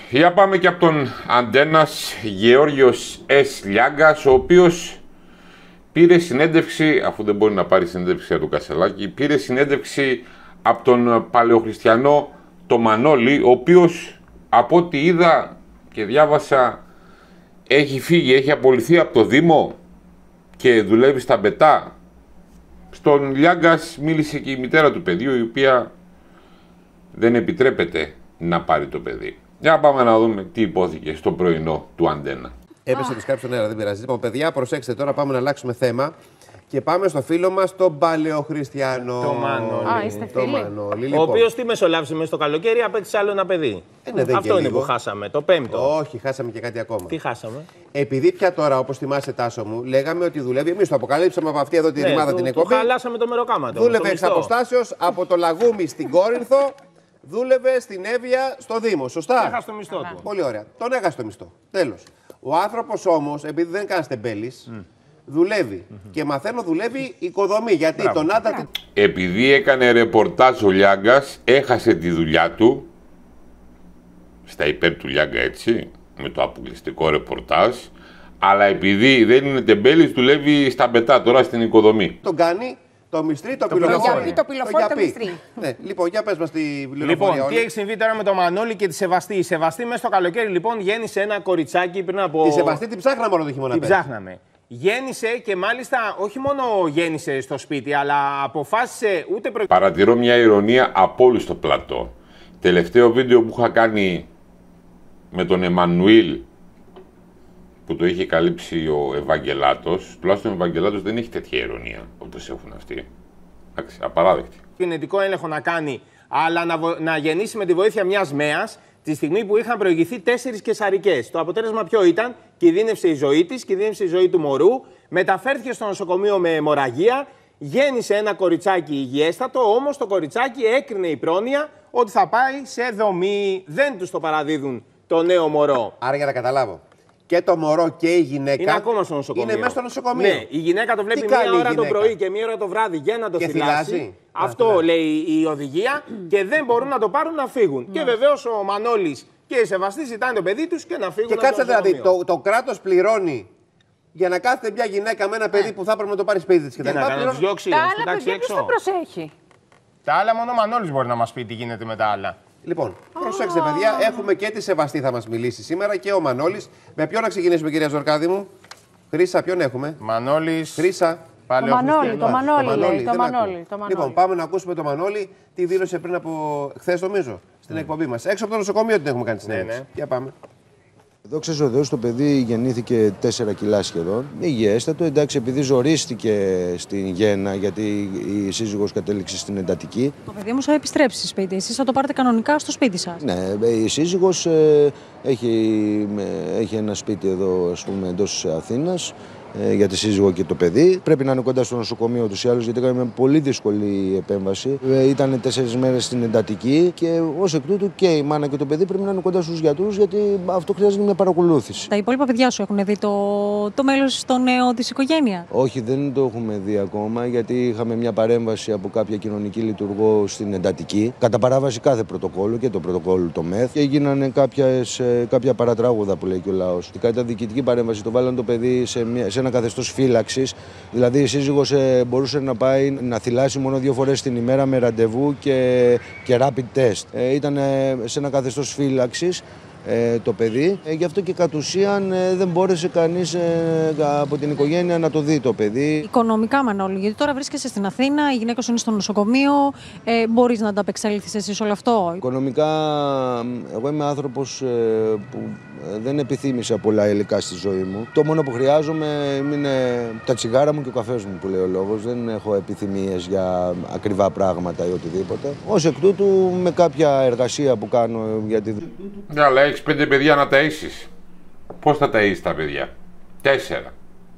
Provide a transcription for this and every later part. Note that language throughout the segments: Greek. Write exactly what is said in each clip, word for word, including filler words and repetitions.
Για πάμε και από τον Αντένας, Γεώργιος Εσ. Λιάγκας, ο οποίος πήρε συνέντευξη, αφού δεν μπορεί να πάρει συνέντευξη από τον Κασελάκη, πήρε συνέντευξη από τον παλαιοχριστιανό το Μανώλη, ο οποίος από ό,τι είδα και διάβασα έχει φύγει, έχει απολυθεί από το Δήμο και δουλεύει στα Μπετά. Στον Λιάγκας μίλησε και η μητέρα του παιδιού, η οποία δεν επιτρέπεται να πάρει το παιδί. Για πάμε να δούμε τι υπόθηκε στο πρωινό του Αντένα. Έπεσε τη σκάψη στον αέρα, δεν πειράζει. Λοιπόν, παιδιά, προσέξτε τώρα, πάμε να αλλάξουμε θέμα. Και πάμε στο φίλο μας, τον παλαιοχριστιανό. Το Μανώλη. Α, είστε φίλοι. Μανώλη, Ο λοιπόν. οποίος τι μεσολάβησε μέσα στο καλοκαίρι, απέκτησε άλλο ένα παιδί. Ε, ναι, δεν Αυτό και είναι λίγο. που χάσαμε, το πέμπτο. Όχι, χάσαμε και κάτι ακόμα. Τι χάσαμε. Επειδή πια τώρα, όπως θυμάσαι, Τάσο μου, λέγαμε ότι δουλεύει. Εμείς το αποκαλύψαμε από αυτή εδώ τη Ναι, ρημάδα του- την του εκπομπή. χαλάσαμε το μεροκάματο. Δούλευε το εξ μισθό. αποστάσεως από το Λαγούμι στην Κόρινθο. Δούλευε στην Εύβοια στο Δήμο. Σωστά. Έχασε το μισθό του. Πολύ ωραία. Τον έχασε το μισθό. Τέλος. Ο άνθρωπος όμως, επειδή δεν κάνει τεμπέλης, mm. δουλεύει. Mm-hmm. Και μαθαίνω δουλεύει οικοδομή. Γιατί Μπράβο. τον άντρα. Επειδή έκανε ρεπορτάζ ο Λιάγκας, έχασε τη δουλειά του, στα υπέρ του Λιάγκα έτσι, με το αποκλειστικό ρεπορτάζ, αλλά επειδή δεν είναι τεμπέλης, δουλεύει στα Μπετά, τώρα στην οικοδομή. Τον κάνει το μυστρή, το, Το πυλοφόριο. πυλοφόριο. Το πυλοφόριο, το γιαπί. μυστρή. Ναι, λοιπόν, για πες μας τη πληροφορία. Λοιπόν, όλη. τι έχει συμβεί τώρα με τον Μανώλη και τη Σεβαστή. Η Σεβαστή μέσα στο καλοκαίρι λοιπόν γέννησε ένα κοριτσάκι πριν από. Τη Σεβαστή την ψάχναμε όλο το χειμώνα. Την πες. ψάχναμε. Γέννησε και μάλιστα όχι μόνο γέννησε στο σπίτι, αλλά αποφάσισε ούτε προ... Παρατηρώ μια ηρωνία από όλου στο πλατό. Τελευταίο βίντεο που είχα κάνει με τον Εμμανουήλ, που το είχε καλύψει ο Ευαγγελάτος, τουλάχιστον ο Ευαγγελάτος δεν έχει τέτοια ηρωνία όπως έχουν αυτοί. Εντάξει, απαράδεκτη. Γενετικό έλεγχο να κάνει, αλλά να, βο... να γεννήσει με τη βοήθεια μιας μέας, τη στιγμή που είχαν προηγηθεί τέσσερις κεσαρικές. Το αποτέλεσμα ποιο ήταν? Κινδύνευσε η ζωή της, κινδύνευσε η ζωή του μωρού, μεταφέρθηκε στο νοσοκομείο με αιμορραγία, γέννησε ένα κοριτσάκι υγιέστατο, όμως το κοριτσάκι έκρινε η πρόνοια ότι θα πάει σε δομή. Δεν τους το παραδίδουν το νέο μωρό. Άρα για να καταλάβω. Και το μωρό και η γυναίκα. Είναι ακόμα στο νοσοκομείο. Είναι μέσα στο νοσοκομείο. Ναι, η γυναίκα το βλέπει Τι μία κάνει η ώρα το γυναίκα? πρωί και μία ώρα το βράδυ για να το Και θυλάσει. θυλάζει. Αυτό Α, θυλάζει. λέει η οδηγία και δεν μπορούν να το πάρουν να φύγουν. Και βεβαίως ο Μανώλης και η Σεβαστή ζητάνε το παιδί τους και να φύγουν. Και από το κάτσε δηλαδή, νοσοκομείο. το, το κράτος πληρώνει για να κάθεται μια γυναίκα με ένα παιδί που θα έπρεπε να το πάρει σπίτι της. Και Τι τα να λοιπά, κάνει, να τους πληρώνει. διώξει, Τα να τους άλλα κοιτάξει παιδιά ποιος έξω. τα προσέχει. Τα άλλα μόνο ο Μανώλης μπορεί να μας πει τι γίνεται με τα άλλα. Λοιπόν, προσέξτε παιδιά, έχουμε και τη Σεβαστή θα μας μιλήσει σήμερα και ο Μανώλης. Με ποιον να ξεκινήσουμε, κυρία Ζορκάδη μου? Χρύσα, ποιον έχουμε? Μανώλης. Χρύσα. Το Μανώλη, το Μανώλη λέει, το δεν Μανώλη, ακούω. το Μανώλη. Λοιπόν, πάμε να ακούσουμε το Μανώλη. Τι δήλωσε πριν από χθες, νομίζω, στην εκπομπή μας. Έξω από το νοσοκομείο την έχουμε κάνει συνέντευξη. ναι. Για πάμε. Δόξα τω Θεώ, το παιδί γεννήθηκε τέσσερα κιλά σχεδόν. Υγιέστατο, εντάξει, επειδή ζορίστηκε στην γέννα, γιατί η σύζυγος κατέληξε στην εντατική. Το παιδί όμως θα επιστρέψει στη σπίτι. Εσείς θα το πάρετε κανονικά στο σπίτι σας. Ναι, η σύζυγος ε, έχει, ε, έχει ένα σπίτι εδώ, ας πούμε, εντός Αθήνας, ε, για τη σύζυγο και το παιδί. Πρέπει να είναι κοντά στο νοσοκομείο ούτως ή άλλως, γιατί έκαμε πολύ δύσκολη επέμβαση. Ε, ήταν τέσσερις μέρες στην εντατική και ως εκ τούτου και η μάνα και το παιδί πρέπει να είναι κοντά στους γιατρούς, γιατί αυτό χρειάζεται μια παρακολούθηση. Τα υπόλοιπα παιδιά σου έχουν δει το, το μέλος στο νέο της οικογένειας. Όχι, δεν το έχουμε δει ακόμα, γιατί είχαμε μια παρέμβαση από κάποια κοινωνική λειτουργό στην εντατική. Κατά παράβαση κάθε πρωτοκόλλου και το πρωτοκόλλου το ΜΕΘ. Και έγιναν κάποιες, κάποια παρατράγουδα που λέει και ο λαός. Κατά διοικητική παρέμβαση το βάλαν το παιδί σε, μια, σε ένα καθεστώς φύλαξης. Δηλαδή η σύζυγος ε, μπορούσε να πάει να θυλάσει μόνο δύο φορές την ημέρα με ραντεβού και, και rapid test. Ε, ήταν ε, σε ένα καθεστώς φύλαξης. Ε, το παιδί. Ε, γι' αυτό και κατ' ουσίαν ε, δεν μπόρεσε κανείς ε, από την οικογένεια να το δει το παιδί. Οικονομικά, Μανώλη, γιατί τώρα βρίσκεσαι στην Αθήνα, η γυναίκα σου είναι στο νοσοκομείο. Ε, μπορείς να ανταπεξέλθεις εσύ όλο αυτό? Οικονομικά, εγώ είμαι άνθρωπος ε, που ε, δεν επιθύμησα πολλά υλικά στη ζωή μου. Το μόνο που χρειάζομαι είναι τα τσιγάρα μου και ο καφές μου, που λέει ο λόγος. Δεν έχω επιθυμίες για ακριβά πράγματα ή οτιδήποτε. Ως εκ τούτου, με κάποια εργασία που κάνω για τη Ναι, αλλά έχεις πέντε παιδιά να ταΐσεις. Πώς θα ταΐσεις τα παιδιά? Τέσσερα.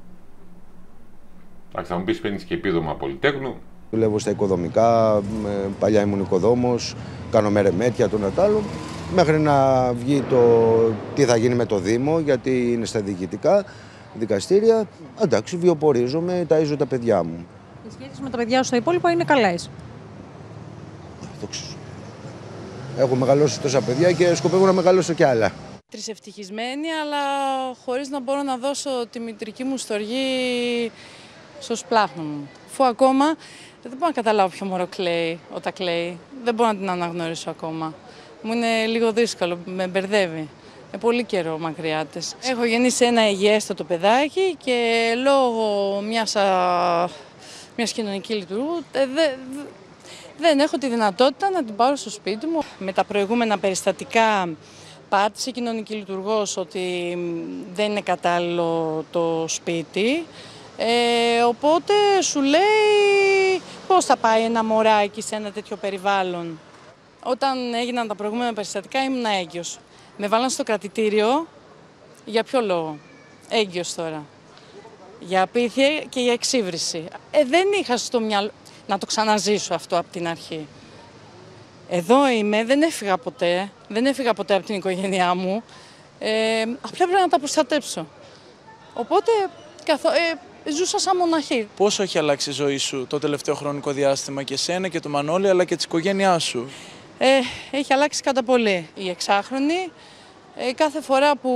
Θα μου πεις παίρνεις και επίδομα Πολυτέχνου. Δουλεύω στα οικοδομικά, παλιά ήμουν οικοδόμος, κάνω μερεμέτια, τον Ατάλο, μέχρι να βγει το τι θα γίνει με το Δήμο, γιατί είναι στα διοικητικά δικαστήρια. Εντάξει, βιοπορίζομαι, ταΐζω τα παιδιά μου. Οι σχέσεις με τα παιδιά σου τα υπόλοιπα είναι καλές. Δόξα σου. Έχω μεγαλώσει τόσα παιδιά και σκοπεύω να μεγαλώσω κι άλλα. Τρισευτυχισμένη, αλλά χωρίς να μπορώ να δώσω τη μητρική μου στοργή στο σπλάχνο μου. Αφού ακόμα δεν μπορώ να καταλάβω ποιο μωρό κλαίει όταν κλαίει. Δεν μπορώ να την αναγνωρίσω ακόμα. Μου είναι λίγο δύσκολο, με μπερδεύει. Με πολύ καιρό μακριά της. Έχω γεννήσει ένα υγιέστατο παιδάκι και λόγω μιας, α, μιας κοινωνικής λειτουργού δε, δε, δεν έχω τη δυνατότητα να την πάρω στο σπίτι μου. Με τα προηγούμενα περιστατικά πάτησε η κοινωνική λειτουργός ότι δεν είναι κατάλληλο το σπίτι. Ε, οπότε σου λέει πώς θα πάει ένα μωράκι σε ένα τέτοιο περιβάλλον. Όταν έγιναν τα προηγούμενα περιστατικά ήμουν έγκυος. Με βάλαν στο κρατητήριο. Για ποιο λόγο? Έγκυος τώρα. Για απίθεια και για εξύβριση. Ε, δεν είχα στο μυαλό να το ξαναζήσω αυτό από την αρχή. Εδώ είμαι, δεν έφυγα ποτέ. Δεν έφυγα ποτέ από την οικογένειά μου. Ε, απλά πρέπει να τα προστατέψω. Οπότε καθο... ε, ζούσα σαν μοναχή. Πόσο έχει αλλάξει η ζωή σου το τελευταίο χρονικό διάστημα και σένα και το Μανώλη αλλά και της οικογένειάς σου? Ε, έχει αλλάξει κατά πολύ. Η εξάχρονη, ε, κάθε φορά που,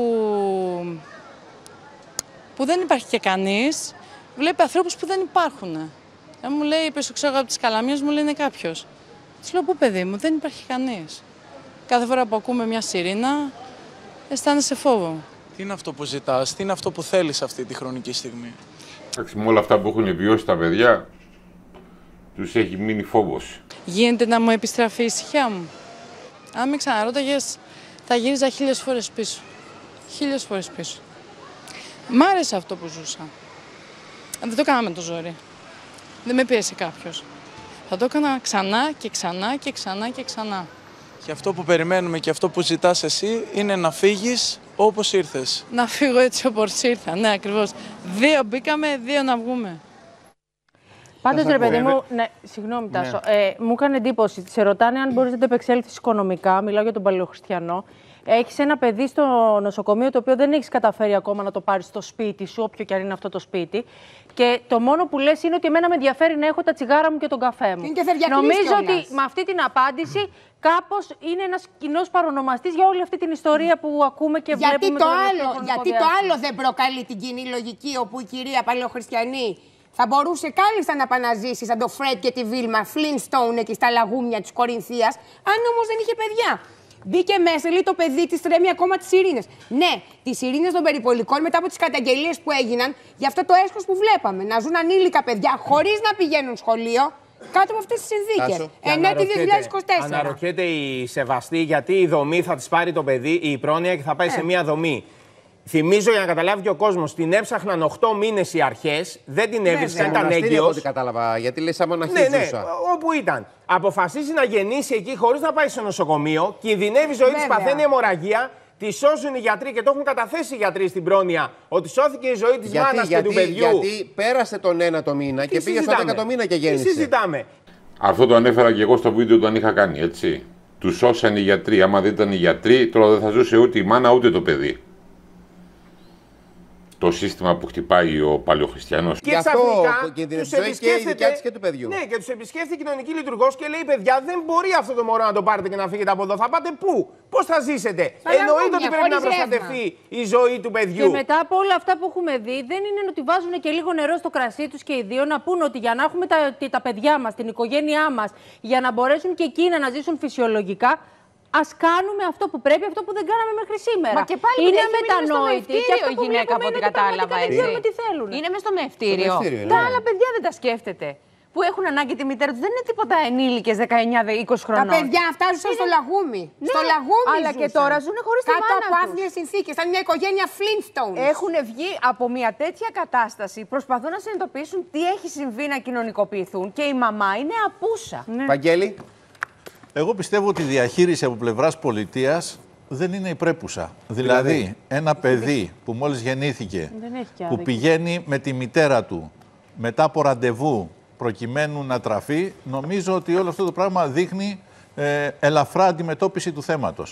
που δεν υπάρχει και κανείς, βλέπει ανθρώπους που δεν υπάρχουν. Ε, μου λέει, είπες το ξέρω από τις Καλαμίες, μου λέει είναι κάποιος. Της λέω, πού παιδί μου, δεν υπάρχει κανείς. Κάθε φορά που ακούμε μια σιρήνα, αισθάνεσαι φόβο. Τι είναι αυτό που ζητάς, τι είναι αυτό που θέλεις αυτή τη χρονική στιγμή? Εντάξει, με όλα αυτά που έχουν βιώσει τα παιδιά, τους έχει μείνει φόβος. Γίνεται να μου επιστραφεί η ησυχία μου. Αν με ξαναρώταγες, θα γύριζα χίλιες φορές πίσω. Χίλιες φορές πίσω. Μ' άρεσε αυτό που ζούσα. Δεν το έκανα με το ζόρι. Δεν με πίεσε κάποιος. Θα το έκανα ξανά και ξανά και ξανά και ξανά. Και αυτό που περιμένουμε και αυτό που ζητάς εσύ είναι να φύγεις όπως ήρθες. Να φύγω έτσι όπως ήρθα, ναι ακριβώς. Δύο μπήκαμε, δύο να βγούμε. Πάντως, ρε παιδί μου, ναι, συγγνώμη ναι. Τάσο, ε, μου έκανε εντύπωση. Σε ρωτάνε αν μπορείς να το επεξέλθεις οικονομικά, μιλάω για τον παλαιοχριστιανό. Έχεις ένα παιδί στο νοσοκομείο το οποίο δεν έχεις καταφέρει ακόμα να το πάρεις στο σπίτι σου, όποιο και αν είναι αυτό το σπίτι. Και το μόνο που λες είναι ότι εμένα με ενδιαφέρει να έχω τα τσιγάρα μου και τον καφέ μου. Νομίζω ότι με αυτή την απάντηση κάπως είναι ένας κοινός παρονομαστής για όλη αυτή την ιστορία που ακούμε και γιατί βλέπουμε. Το άλλο, γιατί το άλλο δεν προκαλεί την κοινή λογική, όπου η κυρία Παλαιοχριστιανή θα μπορούσε κάλλιστα να επαναζήσει σαν το Φρέντ και τη Βίλμα Flintstone εκεί στα λαγούμια της Κορινθίας, αν όμως δεν είχε παιδιά. Μπήκε μέσα, λέει το παιδί της, τρέμει ακόμα τις ειρήνες. Ναι, τις ειρήνες των περιπολικών μετά από τις καταγγελίες που έγιναν για αυτό το έσχος που βλέπαμε. Να ζουν ανήλικα παιδιά χωρίς να πηγαίνουν σχολείο, κάτω από αυτές τις συνθήκες. Ενέτη δύο χιλιάδες είκοσι τέσσερα. Αναρωτιέται η Σεβαστή γιατί η δομή θα της πάρει το παιδί, η πρόνοια, και θα πάει ε. σε μία δομή. Θυμίζω για να καταλάβει και ο κόσμος, την έψαχναν οκτώ μήνες οι αρχές, δεν την έβρισκαν, ήταν έγκυος. Ό,τι κατάλαβα, γιατί λέει σαν μοναχή ναι, ναι, ζούσα. όπου ήταν. Αποφασίζει να γεννήσει εκεί χωρίς να πάει στο νοσοκομείο, κινδυνεύει η ζωή της, παθαίνει αιμορραγία, τη σώζουν οι γιατροί και το έχουν καταθέσει οι γιατροί στην πρόνοια ότι σώθηκε η ζωή της μάνας και του παιδιού. Γιατί πέρασε τον ένα το μήνα και πήγε στο δέκατο μήνα και γέννησε. Τι συζητάμε. Αυτό το ανέφερα και εγώ στο βίντεο που αν είχα κάνει, έτσι. Του σώσαν οι γιατροί. Άμα δεν ήταν οι γιατροί, τώρα δεν θα ζούσε ούτε η μάνα ούτε το παιδί. Το σύστημα που χτυπάει ο παλαιοχριστιανός. Και ξαφνικά τους επισκέφτεται και, και του παιδιού. Ναι, και τους επισκέφτεται η κοινωνική λειτουργός και λέει: παιδιά, δεν μπορεί αυτό το μωρό να το πάρετε και να φύγετε από εδώ. Θα πάτε πού, πώς θα ζήσετε? Εννοείται ότι πρέπει να προστατευτεί η ζωή του παιδιού. Και μετά από όλα αυτά που έχουμε δει, δεν είναι ότι βάζουν και λίγο νερό στο κρασί τους και οι δύο να πούν ότι για να έχουμε τα, τα παιδιά μας, την οικογένειά μας, για να μπορέσουν και εκείνα να ζήσουν φυσιολογικά. Ας κάνουμε αυτό που πρέπει, αυτό που δεν κάναμε μέχρι σήμερα. Μα και πάλι είναι μετανόητη και αυτό η γυναίκα από ό,τι κατάλαβα. Δεν ξέρουμε τι θέλουν. Είναι μες στο μευτήριο. Τα άλλα παιδιά δεν τα σκέφτεται. Που έχουν ανάγκη τη μητέρα του. Δεν είναι τίποτα ενήλικες δεκαεννιά είκοσι χρονών. Τα παιδιά αυτά ζούσαν είναι... στο λαγούμι. Ναι, στο λαγούμι. Αλλά ζούσαν. Και τώρα ζουν χωρίς τη μάνα τους. Κάτω από άθλιες συνθήκες. Σαν μια οικογένεια Flintstones. Έχουν βγει από μια τέτοια κατάσταση. Προσπαθούν να συνειδητοποιήσουν τι έχει συμβεί να κοινωνικοποιηθούν και η μαμά είναι απούσα. Βαγγέλη. Εγώ πιστεύω ότι η διαχείριση από πλευράς πολιτείας δεν είναι η πρέπουσα. Δηλαδή, δηλαδή ένα παιδί που μόλις γεννήθηκε, που πηγαίνει με τη μητέρα του μετά από ραντεβού προκειμένου να τραφεί, νομίζω ότι όλο αυτό το πράγμα δείχνει ε, ελαφρά αντιμετώπιση του θέματος.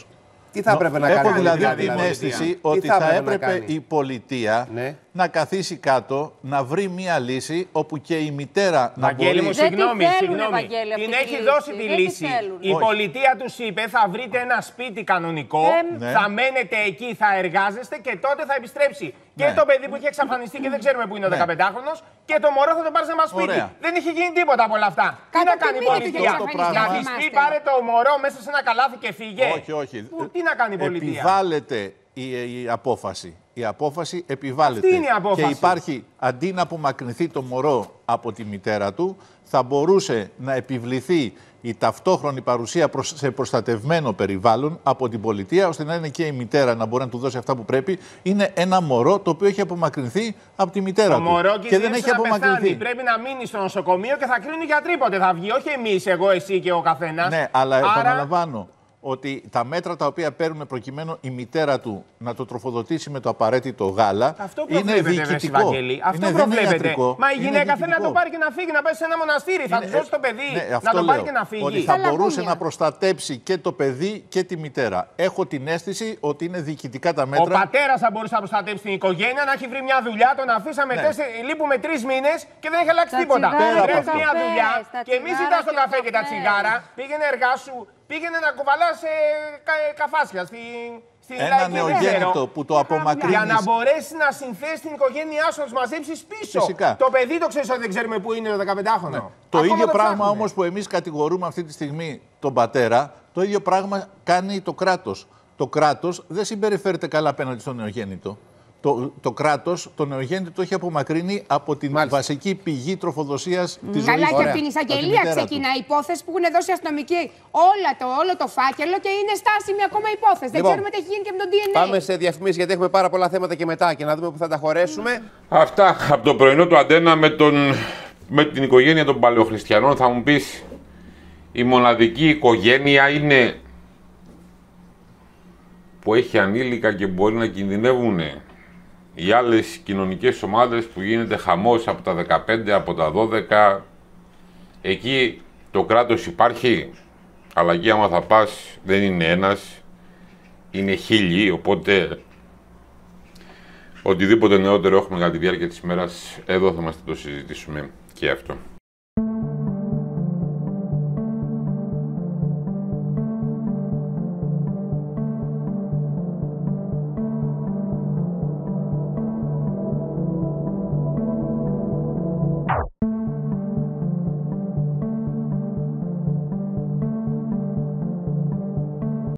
Τι θα έπρεπε να κάνει. Έχω δηλαδή δηλαδή, την δηλαδή, αίσθηση τι ότι θα θα έπρεπε να έπρεπε κάνει. η πολιτεία Ναι. να καθίσει κάτω, να βρει μία λύση όπου και η μητέρα να Βαγγέλη μπορεί... μου, Δεν τη συγγνώμη, θέλουνε, συγγνώμη. Βαγγέλη, αυτή Την τη έχει λύση. δώσει τη Δεν τη λύση. θέλουνε. Η Όχι. πολιτεία τους είπε θα βρείτε ένα σπίτι κανονικό, Ε, Ναι. θα μένετε εκεί, θα εργάζεστε και τότε θα επιστρέψει. Και Ναι. το παιδί που είχε εξαφανιστεί και δεν ξέρουμε που είναι ο Ναι. δεκαπεντάχρονος και το μωρό θα το πάρει σε ένα σπίτι. Ωραία. Δεν είχε γίνει τίποτα από όλα αυτά. Τι Κατά να τη κάνει η μοίρα του είχε πολιτεία. εξαφανιστεί, Να δεν της πει θυμάστε. πάρε το μωρό μέσα σε ένα καλάθι και φύγε. Όχι, όχι. Που, τι να κάνει η πολιτεία. Επιβάλλεται η, η απόφαση. Η απόφαση επιβάλλεται. Αυτή είναι η απόφαση. Και υπάρχει, αντί να απομακρυνθεί το μωρό από τη μητέρα του, θα μπορούσε να επιβληθεί η ταυτόχρονη παρουσία προς- σε προστατευμένο περιβάλλον από την πολιτεία, ώστε να είναι και η μητέρα να μπορεί να του δώσει αυτά που πρέπει. Είναι ένα μωρό το οποίο έχει απομακρυνθεί από τη μητέρα Το του. μωρό Και δεν έχει να πεθάνει. απομακρυνθεί. Πρέπει να μείνει στο νοσοκομείο και θα κρίνουν οι γιατροί πότε θα βγει. Όχι εμείς, εγώ, εσύ και ο καθένας. Ναι, αλλά Άρα, επαναλαμβάνω ότι τα μέτρα τα οποία παίρνουν προκειμένου η μητέρα του να το τροφοδοτήσει με το απαραίτητο γάλα αυτό είναι προβλέπεται, βρε διοικητικό. Βαγγέλη. Αυτό Είναι- δεν είναι προβλέπεται. ιατρικό, Μα η είναι γυναίκα θέλει να το διοικητικό. πάρει και να φύγει, να πάει σε ένα μοναστήρι. Θα Είναι- του δώσει το παιδί. Ναι, να αυτό το πάρει λέω, και να Ότι φύγει. θα Στα μπορούσε λαγούμια. να προστατέψει και το παιδί και τη μητέρα. Έχω την αίσθηση ότι είναι διοικητικά τα Ο μέτρα. πατέρα θα μπορούσε να προστατέψει την οικογένεια, να έχει βρει μια δουλειά, τον αφήσαμε Ναι. τέσσερι, λείπουμε τρει μήνε και δεν έχει αλλάξει Τα τίποτα. τσιγάρα, Βρες τα μια καφές, δουλειά τα και μη τσιγάρα ζητά το και καφέ και τα καφές. τσιγάρα. Πήγαινε εργάσου, πήγαινε να κουβαλά κα, καφάσια στην. στην Ένα λαϊκή, δεν νεογέννητο ξέρω. που το απομακρύνει. Για να μπορέσει να συνθέσει την οικογένειά σου, να του μαζέψει πίσω. Φυσικά. Το παιδί το ξέρει ότι δεν ξέρουμε πού είναι το δεκαπεντάχρονο. Το Ακόμα ίδιο πράγμα ψάχνουμε. όμως που εμείς κατηγορούμε αυτή τη στιγμή τον πατέρα, το ίδιο πράγμα κάνει το κράτος. Το κράτος δεν συμπεριφέρεται καλά απέναντι στο νεογέννητο. Το, το κράτος, το νεογέννητο το έχει απομακρύνει από την Μάλιστα. βασική πηγή τροφοδοσίας της Καλά, ζωής. και Ωραία. από την Από τη εισαγγελία μητέρα του. ξεκινά η υπόθεση που έχουν δώσει οι αστυνομικοί όλα το, όλο το φάκελο και είναι στάσιμη ακόμα υπόθεση. Λοιπόν, δεν ξέρουμε τι έχει γίνει και με τον ντι εν έι. Πάμε σε διαφημίσεις γιατί έχουμε πάρα πολλά θέματα και μετά και να δούμε που θα τα χωρέσουμε. Αυτά από το πρωινό του Αντένα με, τον, με την οικογένεια των Παλαιοχριστιανών. Θα μου πεις, η μοναδική οικογένεια είναι που έχει ανήλικα και μπορεί να κινδυνεύουν. Οι άλλες κοινωνικές ομάδες που γίνεται χαμός από τα δεκαπέντε, από τα δώδεκα, εκεί το κράτος υπάρχει, αλλά εκεί άμα θα πας δεν είναι ένας, είναι χίλιοι, οπότε οτιδήποτε νεότερο έχουμε κατά τη διάρκεια της ημέρας, εδώ θα μας το συζητήσουμε και αυτό.